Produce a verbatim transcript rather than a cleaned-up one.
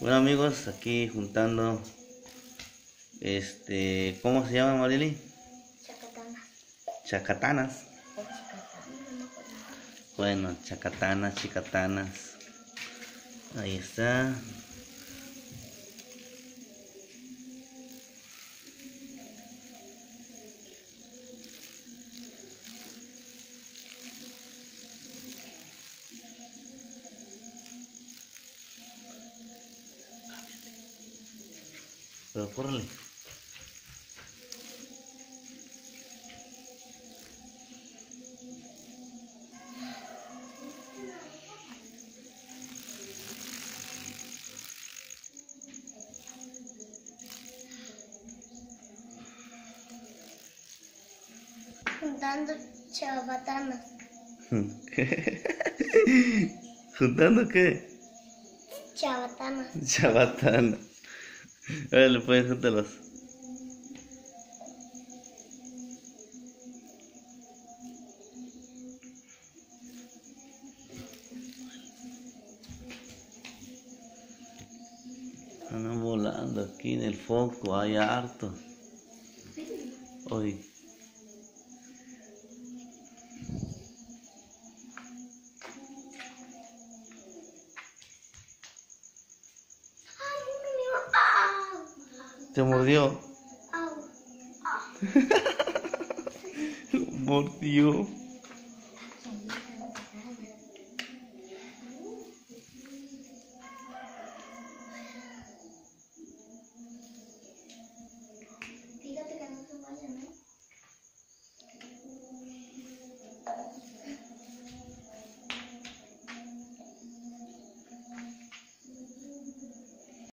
Bueno amigos, aquí juntando, este, ¿cómo se llama, Marily? Chacatanas. Chacatanas. O chicatanas, no me acuerdo. Bueno, chacatanas, chicatanas. Ahí está. Pero córrele. Juntando chabatanas. ¿Juntando qué? Chabatanas. Chabatana. Ahora le pueden juntarlos. Andan volando aquí en el foco, hay harto. Hoy. ¿Te mordió? Au, au. Mordió.